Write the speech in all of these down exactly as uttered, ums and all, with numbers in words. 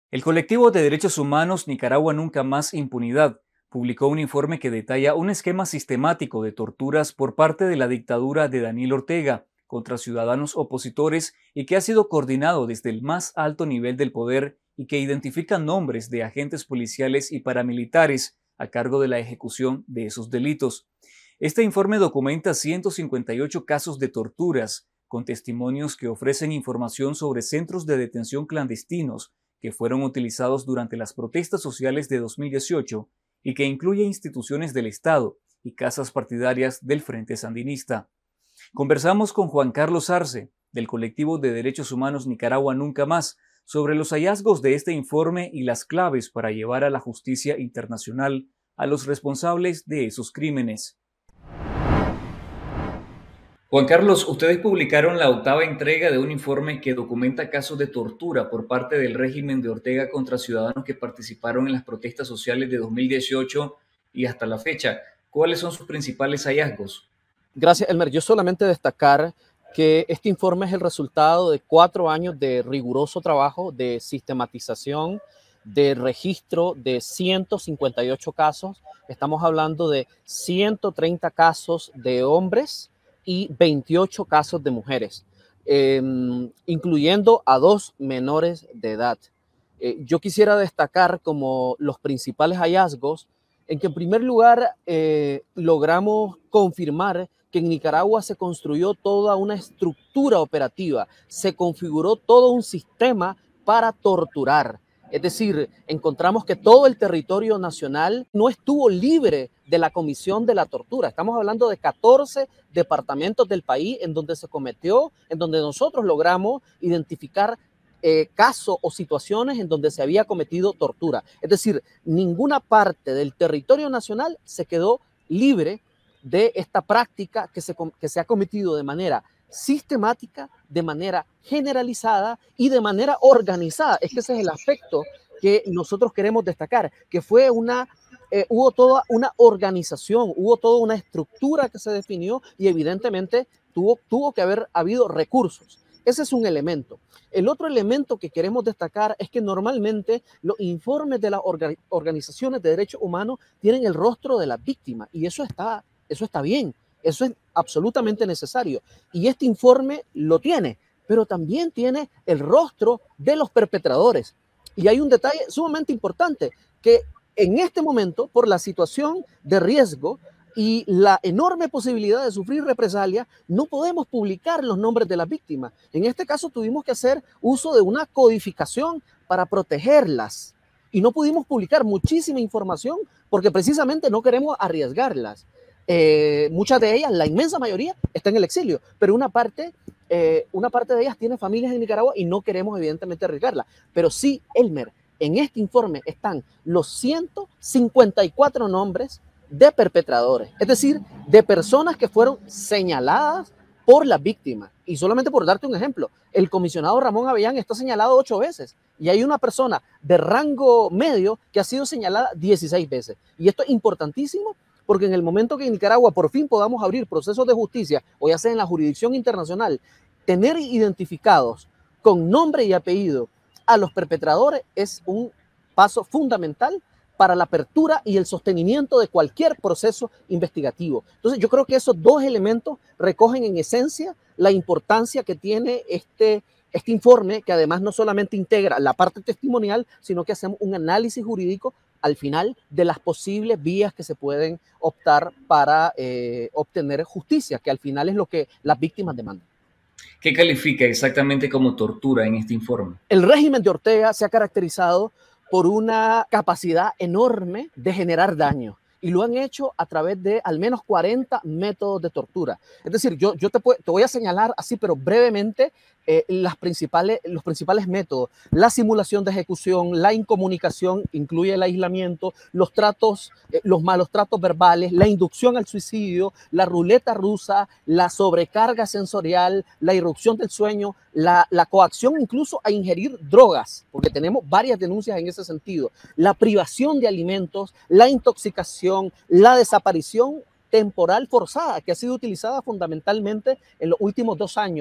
El colectivo de derechos humanos Nicaragua Nunca Más Impunidad publicó un informe que detalla un esquema sistemático de torturas por parte de la dictadura de Daniel Ortega contra ciudadanos opositores y que ha sido coordinado desde el más alto nivel del poder y que identifica nombres de agentes policiales y paramilitares a cargo de la ejecución de esos delitos. Este informe documenta ciento cincuenta y ocho casos de torturas, con testimonios que ofrecen información sobre centros de detención clandestinos que fueron utilizados durante las protestas sociales de dos mil dieciocho y que incluye instituciones del Estado y casas partidarias del Frente Sandinista. Conversamos con Juan Carlos Arce, del colectivo de derechos humanos Nicaragua Nunca Más, sobre los hallazgos de este informe y las claves para llevar a la justicia internacional a los responsables de esos crímenes. Juan Carlos, ustedes publicaron la octava entrega de un informe que documenta casos de tortura por parte del régimen de Ortega contra ciudadanos que participaron en las protestas sociales de dos mil dieciocho y hasta la fecha. ¿Cuáles son sus principales hallazgos? Gracias, Elmer. Yo solamente destacar que este informe es el resultado de cuatro años de riguroso trabajo, de sistematización, de registro de ciento cincuenta y ocho casos. Estamos hablando de ciento treinta casos de hombres y veintiocho casos de mujeres, eh, incluyendo a dos menores de edad. Eh, yo quisiera destacar como los principales hallazgos en que en primer lugar eh, logramos confirmar que en Nicaragua se construyó toda una estructura operativa, se configuró todo un sistema para torturar. Es decir, encontramos que todo el territorio nacional no estuvo libre de la comisión de la tortura. Estamos hablando de catorce departamentos del país en donde se cometió, en donde nosotros logramos identificar eh, casos o situaciones en donde se había cometido tortura. Es decir, ninguna parte del territorio nacional se quedó libre de esta práctica que se, que se ha cometido de manera sistemática, de manera generalizada y de manera organizada. Es que ese es el aspecto que nosotros queremos destacar, que fue una, eh, hubo toda una organización, hubo toda una estructura que se definió y evidentemente tuvo, tuvo que haber habido recursos. Ese es un elemento. El otro elemento que queremos destacar es que normalmente los informes de las orga, organizaciones de derechos humanos tienen el rostro de las víctimas y eso está, eso está bien. Eso es absolutamente necesario. Y este informe lo tiene, pero también tiene el rostro de los perpetradores. Y hay un detalle sumamente importante, que en este momento, por la situación de riesgo y la enorme posibilidad de sufrir represalia, no podemos publicar los nombres de las víctimas. En este caso tuvimos que hacer uso de una codificación para protegerlas. Y no pudimos publicar muchísima información porque precisamente no queremos arriesgarlas. Eh, muchas de ellas, la inmensa mayoría, está en el exilio, pero una parte, eh, una parte de ellas tiene familias en Nicaragua y no queremos evidentemente arriesgarla. Pero sí, Elmer, en este informe están los ciento cincuenta y cuatro nombres de perpetradores, es decir, de personas que fueron señaladas por las víctimas. Y solamente por darte un ejemplo, el comisionado Ramón Avellán está señalado ocho veces y hay una persona de rango medio que ha sido señalada dieciséis veces. Y esto es importantísimo porque en el momento que en Nicaragua por fin podamos abrir procesos de justicia, o ya sea en la jurisdicción internacional, tener identificados con nombre y apellido a los perpetradores es un paso fundamental para la apertura y el sostenimiento de cualquier proceso investigativo. Entonces yo creo que esos dos elementos recogen en esencia la importancia que tiene este, este informe, que además no solamente integra la parte testimonial, sino que hacemos un análisis jurídico al final de las posibles vías que se pueden optar para eh, obtener justicia, que al final es lo que las víctimas demandan. ¿Qué califica exactamente como tortura en este informe? El régimen de Ortega se ha caracterizado por una capacidad enorme de generar daño y lo han hecho a través de al menos cuarenta métodos de tortura. Es decir, yo, yo te, te voy a señalar así, pero brevemente, eh, las principales, los principales métodos. La simulación de ejecución, la incomunicación, incluye el aislamiento, los tratos, eh, los malos tratos verbales, la inducción al suicidio, la ruleta rusa, la sobrecarga sensorial, la irrupción del sueño, la, la coacción incluso a ingerir drogas, porque tenemos varias denuncias en ese sentido, la privación de alimentos, la intoxicación, la desaparición temporal forzada, que ha sido utilizada fundamentalmente en los últimos dos años.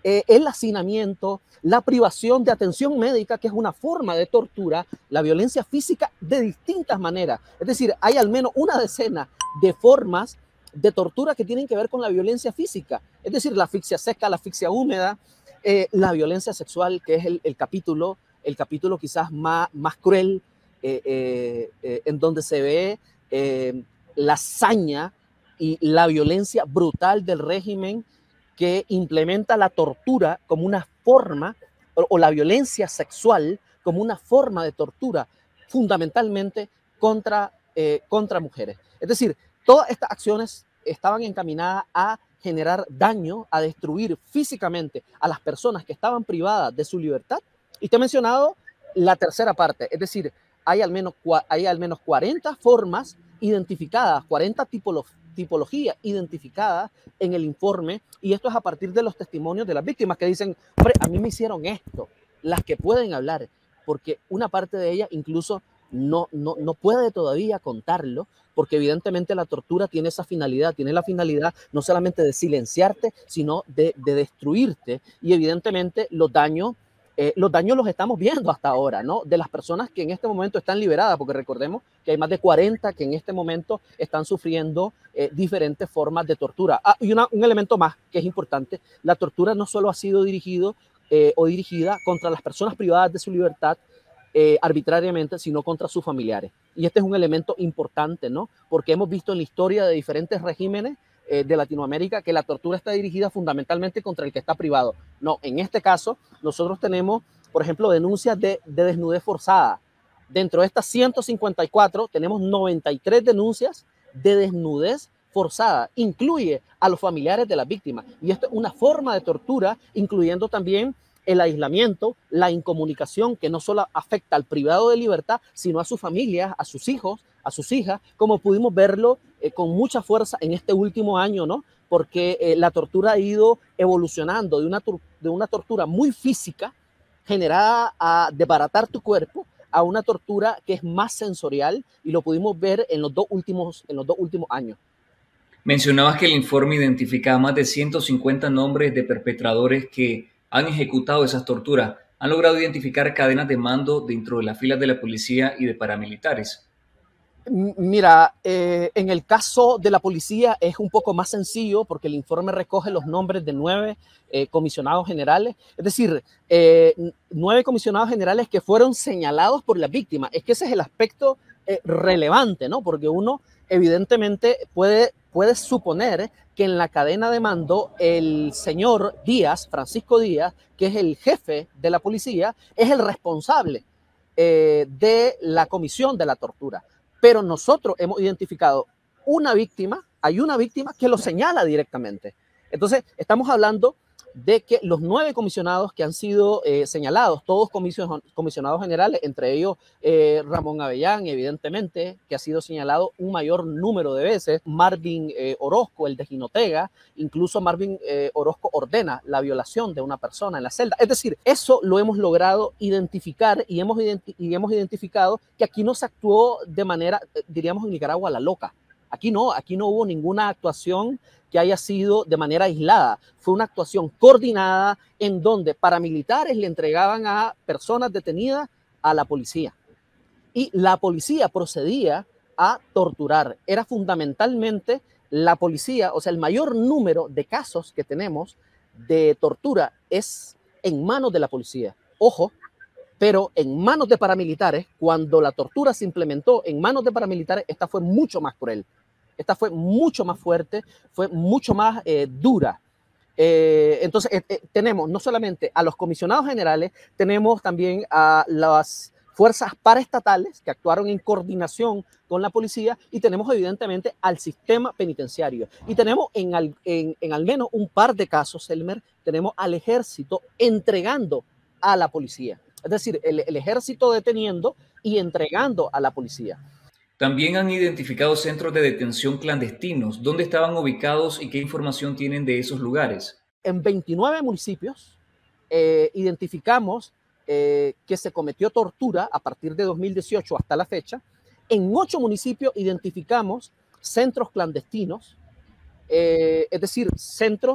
eh, el hacinamiento, la privación de atención médica, que es una forma de tortura, la violencia física de distintas maneras. Es decir, hay al menos una decena de formas de tortura que tienen que ver con la violencia física. Es decir, la asfixia seca, la asfixia húmeda, eh, la violencia sexual, que es el, el capítulo, el capítulo quizás más, más cruel, eh, eh, eh, en donde se ve eh, la hazaña y la violencia brutal del régimen que implementa la tortura como una forma, o, o la violencia sexual como una forma de tortura, fundamentalmente contra, eh, contra mujeres. Es decir, todas estas acciones estaban encaminadas a generar daño, a destruir físicamente a las personas que estaban privadas de su libertad. Y te he mencionado la tercera parte, es decir, hay al menos, hay al menos cuarenta formas identificadas, cuarenta tipologías tipología identificada en el informe, y esto es a partir de los testimonios de las víctimas que dicen, hombre, a mí me hicieron esto, las que pueden hablar, porque una parte de ellas incluso no, no, no puede todavía contarlo, porque evidentemente la tortura tiene esa finalidad, tiene la finalidad no solamente de silenciarte, sino de, de destruirte, y evidentemente los daños Eh, los daños los estamos viendo hasta ahora, ¿no? De las personas que en este momento están liberadas, porque recordemos que hay más de cuarenta que en este momento están sufriendo eh, diferentes formas de tortura. Ah, y una, un elemento más que es importante, la tortura no solo ha sido dirigido eh, o dirigida contra las personas privadas de su libertad eh, arbitrariamente, sino contra sus familiares. Y este es un elemento importante, ¿no? Porque hemos visto en la historia de diferentes regímenes de Latinoamérica que la tortura está dirigida fundamentalmente contra el que está privado. No, en este caso nosotros tenemos, por ejemplo, denuncias de, de desnudez forzada. Dentro de estas ciento cincuenta y cuatro tenemos noventa y tres denuncias de desnudez forzada. Incluye a los familiares de las víctimas. Y esto es una forma de tortura, incluyendo también el aislamiento, la incomunicación, que no solo afecta al privado de libertad, sino a sus familias, a sus hijos, a sus hijas, como pudimos verlo eh, con mucha fuerza en este último año, ¿no? Porque eh, la tortura ha ido evolucionando de una, de una tortura muy física, generada a desbaratar tu cuerpo, a una tortura que es más sensorial, y lo pudimos ver en los dos últimos, en los dos últimos años. Mencionabas que el informe identificaba más de ciento cincuenta nombres de perpetradores que han ejecutado esas torturas. ¿Han logrado identificar cadenas de mando dentro de las filas de la policía y de paramilitares? Mira, eh, en el caso de la policía es un poco más sencillo porque el informe recoge los nombres de nueve eh, comisionados generales, es decir, eh, nueve comisionados generales que fueron señalados por las víctimas. Es que ese es el aspecto eh, relevante, ¿no? Porque uno evidentemente puede, puede suponer que en la cadena de mando el señor Díaz, Francisco Díaz, que es el jefe de la policía, es el responsable eh, de la comisión de la tortura. Pero nosotros hemos identificado una víctima, hay una víctima que lo señala directamente. Entonces, estamos hablando de que los nueve comisionados que han sido eh, señalados, todos comision comisionados generales, entre ellos eh, Ramón Avellán, evidentemente, que ha sido señalado un mayor número de veces, Marvin eh, Orozco, el de Jinotega, incluso Marvin eh, Orozco ordena la violación de una persona en la celda. Es decir, eso lo hemos logrado identificar y hemos, identi y hemos identificado que aquí no se actuó de manera, diríamos en Nicaragua, a la loca. Aquí no, aquí no hubo ninguna actuación que haya sido de manera aislada. Fue una actuación coordinada en donde paramilitares le entregaban a personas detenidas a la policía. Y la policía procedía a torturar. Era fundamentalmente la policía, o sea, el mayor número de casos que tenemos de tortura es en manos de la policía. Ojo, pero en manos de paramilitares, cuando la tortura se implementó en manos de paramilitares, esta fue mucho más cruel. Esta fue mucho más fuerte, fue mucho más eh, dura. Eh, entonces, eh, eh, tenemos no solamente a los comisionados generales, tenemos también a las fuerzas paraestatales que actuaron en coordinación con la policía, y tenemos evidentemente al sistema penitenciario. Y tenemos en al, en, en al menos un par de casos, Elmer, tenemos al ejército entregando a la policía. Es decir, el, el ejército deteniendo y entregando a la policía. También han identificado centros de detención clandestinos. ¿Dónde estaban ubicados y qué información tienen de esos lugares? En veintinueve municipios eh, identificamos eh, que se cometió tortura a partir de dos mil dieciocho hasta la fecha. En ocho municipios identificamos centros clandestinos, eh, es decir, centros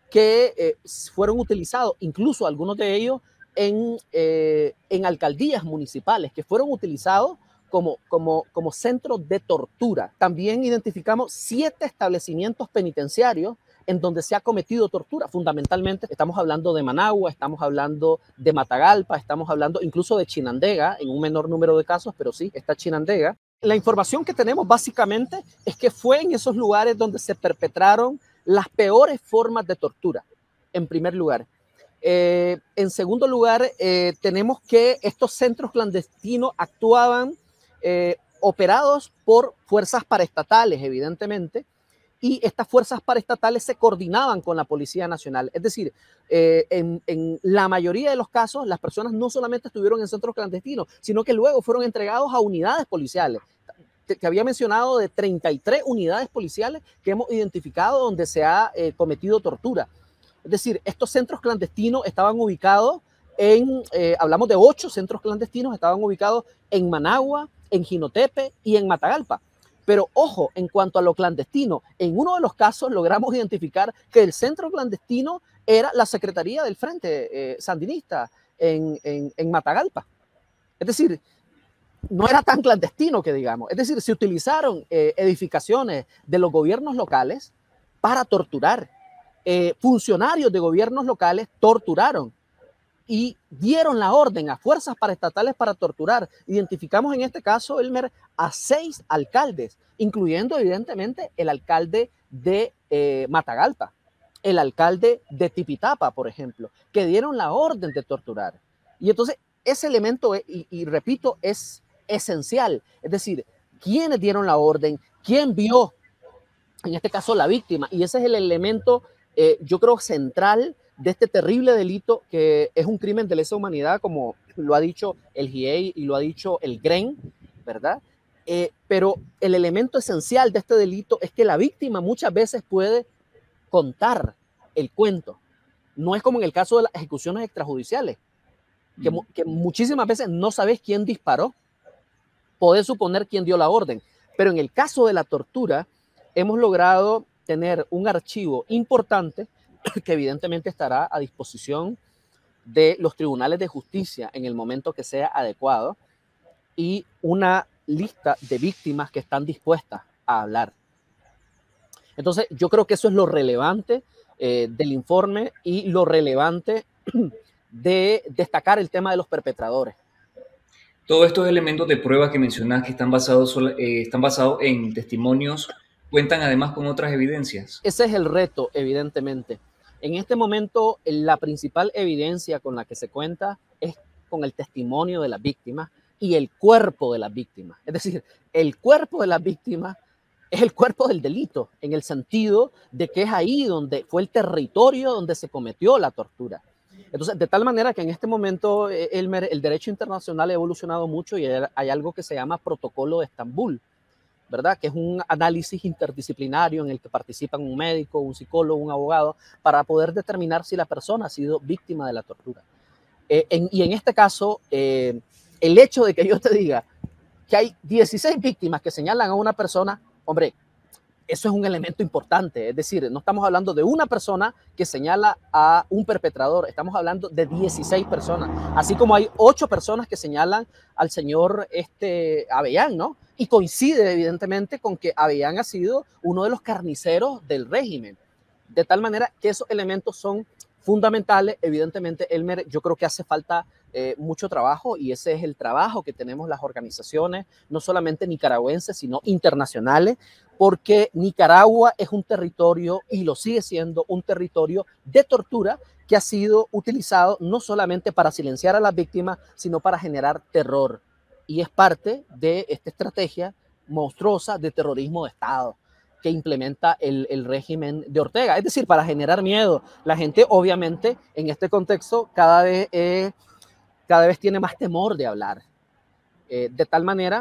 que eh, fueron utilizados, incluso algunos de ellos en, eh, en alcaldías municipales, que fueron utilizados como, como, como centros de tortura. También identificamos siete establecimientos penitenciarios en donde se ha cometido tortura. Fundamentalmente estamos hablando de Managua, estamos hablando de Matagalpa, estamos hablando incluso de Chinandega, en un menor número de casos, pero sí, está Chinandega. La información que tenemos básicamente es que fue en esos lugares donde se perpetraron las peores formas de tortura, en primer lugar. Eh, en segundo lugar, eh, tenemos que estos centros clandestinos actuaban eh, operados por fuerzas paraestatales, evidentemente, y estas fuerzas paraestatales se coordinaban con la Policía Nacional. Es decir, eh, en, en la mayoría de los casos, las personas no solamente estuvieron en centros clandestinos, sino que luego fueron entregados a unidades policiales. Te, te había mencionado de treinta y tres unidades policiales que hemos identificado donde se ha eh, cometido tortura. Es decir, estos centros clandestinos estaban ubicados en, eh, hablamos de ocho centros clandestinos, estaban ubicados en Managua, en Jinotepe y en Matagalpa. Pero ojo, en cuanto a lo clandestino, en uno de los casos logramos identificar que el centro clandestino era la Secretaría del Frente eh, Sandinista en, en, en Matagalpa. Es decir, no era tan clandestino que digamos. Es decir, se utilizaron eh, edificaciones de los gobiernos locales para torturar. Eh, funcionarios de gobiernos locales torturaron y dieron la orden a fuerzas paraestatales para torturar. Identificamos en este caso, Elmer, a seis alcaldes, incluyendo evidentemente el alcalde de eh, Matagalpa, el alcalde de Tipitapa, por ejemplo, que dieron la orden de torturar. Y entonces ese elemento, y, y repito, es esencial. Es decir, quiénes dieron la orden, quién vio, en este caso la víctima, y ese es el elemento, eh, yo creo, central de este terrible delito que es un crimen de lesa humanidad, como lo ha dicho el G I E I y lo ha dicho el G R E N, ¿verdad? Eh, pero el elemento esencial de este delito es que la víctima muchas veces puede contar el cuento. No es como en el caso de las ejecuciones extrajudiciales, que, mm. que muchísimas veces no sabes quién disparó, podés suponer quién dio la orden, pero en el caso de la tortura hemos logrado tener un archivo importante que evidentemente estará a disposición de los tribunales de justicia en el momento que sea adecuado y una lista de víctimas que están dispuestas a hablar. Entonces, yo creo que eso es lo relevante eh, del informe y lo relevante de destacar el tema de los perpetradores. Todos estos elementos de prueba que mencionas que están basados, eh, están basados en testimonios, cuentan además con otras evidencias. Ese es el reto, evidentemente. En este momento, la principal evidencia con la que se cuenta es con el testimonio de las víctimas y el cuerpo de las víctimas. Es decir, el cuerpo de las víctimas es el cuerpo del delito, en el sentido de que es ahí donde fue el territorio donde se cometió la tortura. Entonces, de tal manera que en este momento, Elmer, el derecho internacional ha evolucionado mucho y hay algo que se llama Protocolo de Estambul, ¿verdad? Que es un análisis interdisciplinario en el que participan un médico, un psicólogo, un abogado, para poder determinar si la persona ha sido víctima de la tortura. Eh, en, y en este caso, eh, el hecho de que yo te diga que hay dieciséis víctimas que señalan a una persona, hombre, eso es un elemento importante. Es decir, no estamos hablando de una persona que señala a un perpetrador, estamos hablando de dieciséis personas. Así como hay ocho personas que señalan al señor este, Avellán, ¿no? Y coincide evidentemente con que Avellán ha sido uno de los carniceros del régimen. De tal manera que esos elementos son fundamentales. Evidentemente, Elmer, yo creo que hace falta eh, mucho trabajo y ese es el trabajo que tenemos las organizaciones, no solamente nicaragüenses, sino internacionales, porque Nicaragua es un territorio, y lo sigue siendo, un territorio de tortura que ha sido utilizado no solamente para silenciar a las víctimas, sino para generar terror. Y es parte de esta estrategia monstruosa de terrorismo de Estado que implementa el, el régimen de Ortega. Es decir, para generar miedo. La gente, obviamente, en este contexto, cada vez, eh, cada vez tiene más temor de hablar. Eh, de tal manera...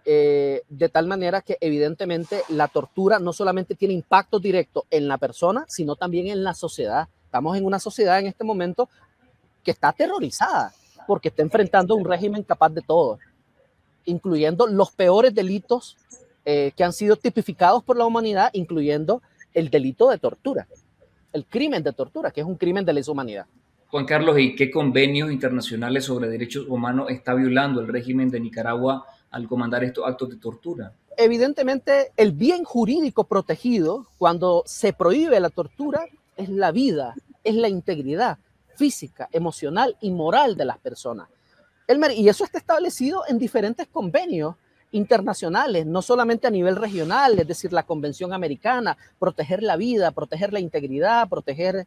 Eh, de tal manera que evidentemente la tortura no solamente tiene impacto directo en la persona, sino también en la sociedad. Estamos en una sociedad en este momento que está aterrorizada porque está enfrentando un régimen capaz de todo, incluyendo los peores delitos eh, que han sido tipificados por la humanidad, incluyendo el delito de tortura. el crimen de tortura, que es un crimen de lesa humanidad. Juan Carlos, ¿y qué convenios internacionales sobre derechos humanos está violando el régimen de Nicaragua al comandar estos actos de tortura? Evidentemente, el bien jurídico protegido cuando se prohíbe la tortura es la vida, es la integridad física, emocional y moral de las personas. Elmer, y eso está establecido en diferentes convenios internacionales, no solamente a nivel regional, es decir, la Convención Americana, proteger la vida, proteger la integridad, proteger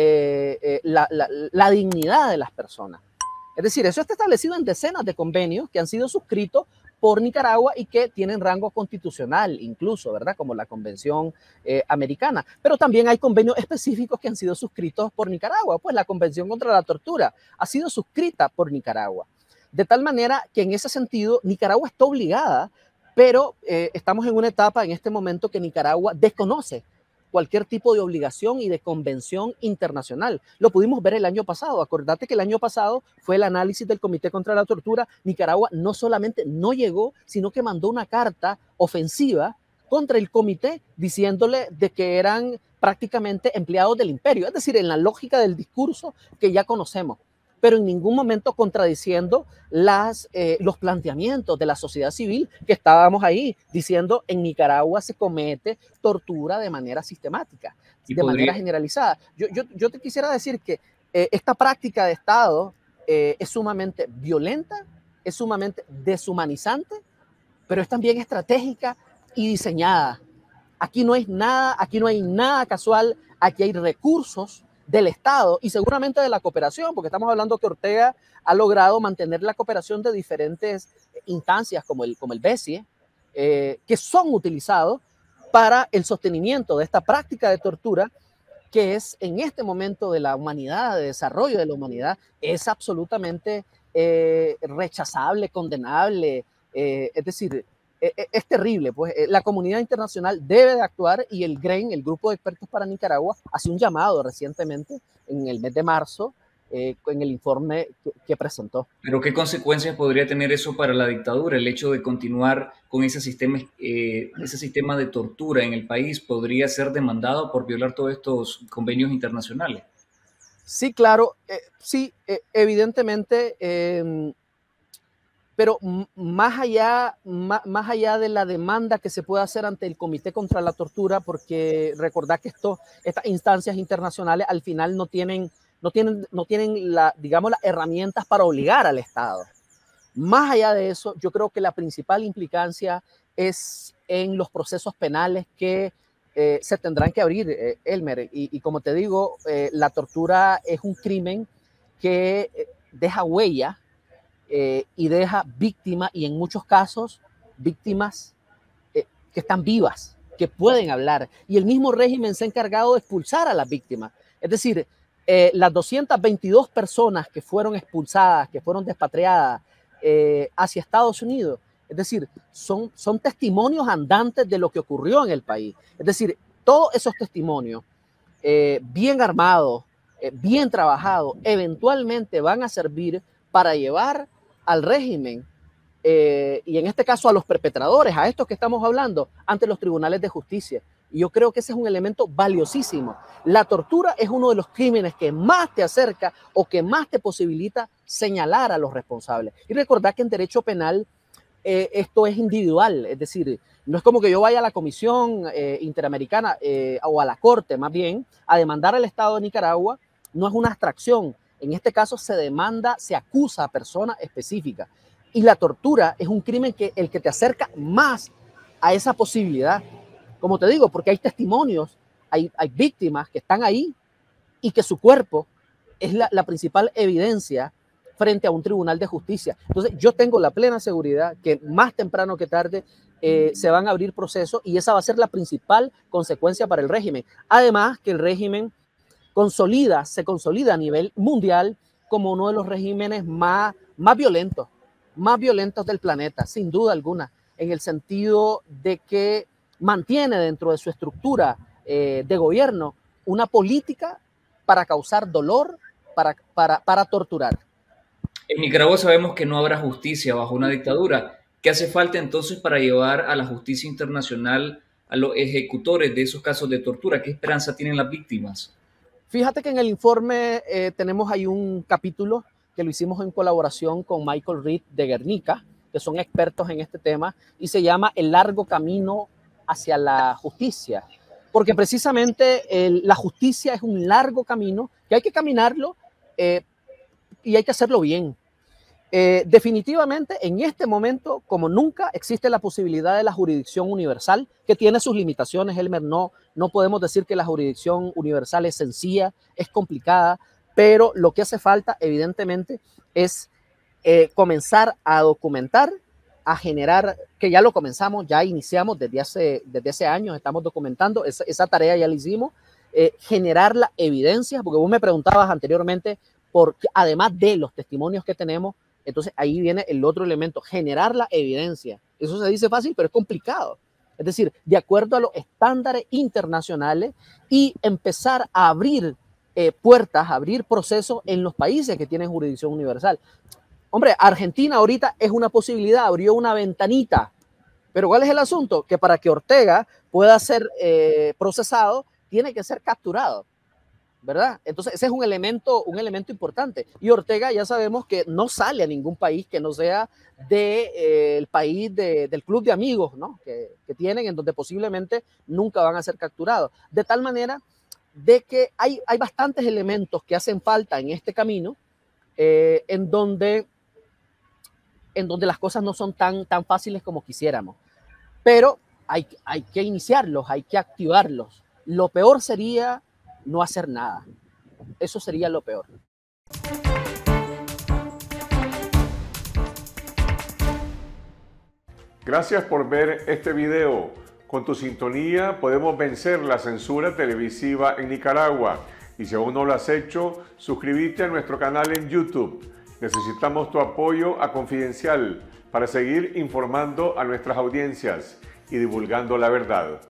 eh, eh, la, la, la dignidad de las personas. Es decir, eso está establecido en decenas de convenios que han sido suscritos por Nicaragua y que tienen rango constitucional incluso, ¿verdad? Como la Convención eh, Americana. Pero también hay convenios específicos que han sido suscritos por Nicaragua. Pues la Convención contra la Tortura ha sido suscrita por Nicaragua. De tal manera que en ese sentido Nicaragua está obligada, pero eh, estamos en una etapa en este momento que Nicaragua desconoce cualquier tipo de obligación y de convención internacional. Lo pudimos ver el año pasado. Acordate que el año pasado fue el análisis del Comité contra la Tortura. Nicaragua no solamente no llegó, sino que mandó una carta ofensiva contra el comité diciéndole de que eran prácticamente empleados del imperio, es decir, en la lógica del discurso que ya conocemos, pero en ningún momento contradiciendo las, eh, los planteamientos de la sociedad civil que estábamos ahí diciendo en Nicaragua se comete tortura de manera sistemática, de podría... manera generalizada. Yo, yo, yo te quisiera decir que eh, esta práctica de Estado eh, es sumamente violenta, es sumamente deshumanizante, pero es también estratégica y diseñada. Aquí no hay nada, aquí no hay nada casual, aquí hay recursos del Estado y seguramente de la cooperación, porque estamos hablando que Ortega ha logrado mantener la cooperación de diferentes instancias como el, como el BESIE, eh, que son utilizados para el sostenimiento de esta práctica de tortura que es en este momento de la humanidad, de desarrollo de la humanidad, es absolutamente eh, rechazable, condenable, eh, es decir, es terrible, pues la comunidad internacional debe de actuar y el GREN, el Grupo de Expertos para Nicaragua, hace un llamado recientemente en el mes de marzo eh, en el informe que, que presentó. Pero ¿qué consecuencias podría tener eso para la dictadura? El hecho de continuar con ese sistema, eh, ese sistema de tortura en el país podría ser demandado por violar todos estos convenios internacionales. Sí, claro, eh, sí, eh, evidentemente. Eh, Pero más allá, más, más allá de la demanda que se puede hacer ante el Comité contra la Tortura, porque recordad que esto, estas instancias internacionales al final no tienen, no tienen, no tienen la, digamos, las herramientas para obligar al Estado. Más allá de eso, yo creo que la principal implicancia es en los procesos penales que eh, se tendrán que abrir, eh, Elmer. Y, y como te digo, eh, la tortura es un crimen que eh, deja huella, Eh, y deja víctimas, y en muchos casos víctimas eh, que están vivas, que pueden hablar, y el mismo régimen se ha encargado de expulsar a las víctimas. Es decir, eh, las doscientas veintidós personas que fueron expulsadas, que fueron despatriadas eh, hacia Estados Unidos, es decir, son, son testimonios andantes de lo que ocurrió en el país. Es decir, todos esos testimonios eh, bien armados, eh, bien trabajados, eventualmente van a servir para llevar al régimen, eh, y en este caso a los perpetradores, a estos que estamos hablando, ante los tribunales de justicia. Y yo creo que ese es un elemento valiosísimo. La tortura es uno de los crímenes que más te acerca o que más te posibilita señalar a los responsables. Y recordad que en derecho penal eh, esto es individual, es decir, no es como que yo vaya a la Comisión eh, Interamericana eh, o a la Corte más bien a demandar al Estado de Nicaragua, no es una abstracción. En este caso se demanda, se acusa a personas específicas. Y la tortura es un crimen que el que te acerca más a esa posibilidad. Como te digo, porque hay testimonios, hay, hay víctimas que están ahí y que su cuerpo es la, la principal evidencia frente a un tribunal de justicia. Entonces yo tengo la plena seguridad que más temprano que tarde eh, se van a abrir procesos y esa va a ser la principal consecuencia para el régimen. Además que el régimen consolida, se consolida a nivel mundial como uno de los regímenes más, más violentos, más violentos del planeta, sin duda alguna, en el sentido de que mantiene dentro de su estructura eh, de gobierno una política para causar dolor, para, para, para torturar. En Nicaragua sabemos que no habrá justicia bajo una dictadura. ¿Qué hace falta entonces para llevar a la justicia internacional a los ejecutores de esos casos de tortura? ¿Qué esperanza tienen las víctimas? Fíjate que en el informe eh, tenemos ahí un capítulo que lo hicimos en colaboración con Michael Reed de Guernica, que son expertos en este tema, y se llama El largo camino hacia la justicia. Porque precisamente el, la justicia es un largo camino que hay que caminarlo eh, y hay que hacerlo bien. Eh, definitivamente, en este momento, como nunca, existe la posibilidad de la jurisdicción universal, que tiene sus limitaciones, Elmer. No, no podemos decir que la jurisdicción universal es sencilla, es complicada, pero lo que hace falta, evidentemente, es eh, comenzar a documentar, a generar, que ya lo comenzamos, ya iniciamos desde hace, desde hace años, estamos documentando, esa, esa tarea ya la hicimos, eh, generar la evidencia, porque vos me preguntabas anteriormente, por, además de los testimonios que tenemos, entonces ahí viene el otro elemento, generar la evidencia. Eso se dice fácil, pero es complicado. Es decir, de acuerdo a los estándares internacionales y empezar a abrir eh, puertas, abrir procesos en los países que tienen jurisdicción universal. Hombre, Argentina ahorita es una posibilidad, abrió una ventanita. Pero ¿cuál es el asunto? Que para que Ortega pueda ser eh, procesado, tiene que ser capturado, ¿verdad? Entonces ese es un elemento, un elemento importante. Y Ortega ya sabemos que no sale a ningún país que no sea del de, eh, país de, del club de amigos, ¿no? que, que tienen, en donde posiblemente nunca van a ser capturados. De tal manera de que hay, hay bastantes elementos que hacen falta en este camino, eh, en, donde, en donde las cosas no son tan, tan fáciles como quisiéramos. Pero hay, hay que iniciarlos, hay que activarlos. Lo peor sería no hacer nada. Eso sería lo peor. Gracias por ver este video. Con tu sintonía podemos vencer la censura televisiva en Nicaragua. Y si aún no lo has hecho, suscríbete a nuestro canal en YouTube. Necesitamos tu apoyo a Confidencial para seguir informando a nuestras audiencias y divulgando la verdad.